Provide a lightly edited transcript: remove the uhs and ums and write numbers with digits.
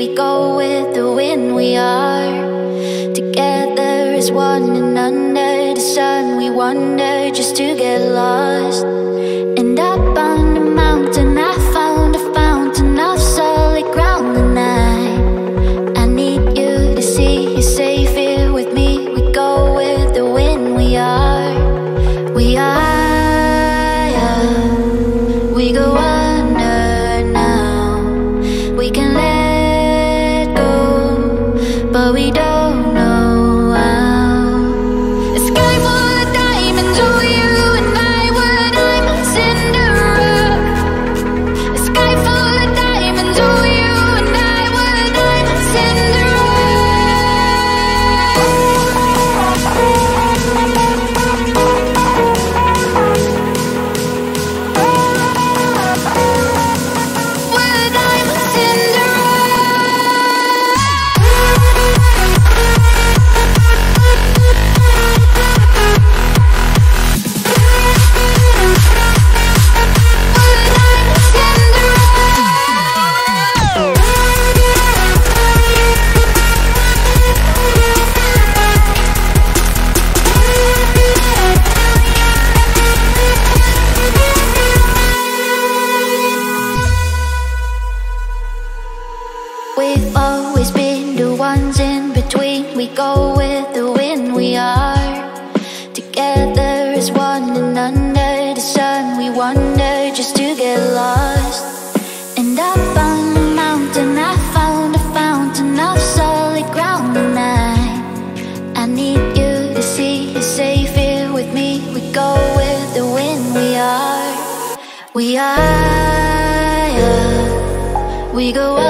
we go with the wind. We are together as one, and under the sun we wander just to get lost. And up on the mountain I found a fountain of solid ground, and I need you to see you're safe here with me. We go with the wind. We are, we go under now. We can let go, but we don't know how. A sky full of diamonds, oh you and I were diamonds in the rough. A sky full of diamonds, oh you and I were diamonds in the We've always been the ones in between. We go with the wind. We are together as one, and under the sun we wander just to get lost. And up on the mountain I found a fountain of solid ground, and I need you to see you're safe here with me. We go with the wind. We are, we go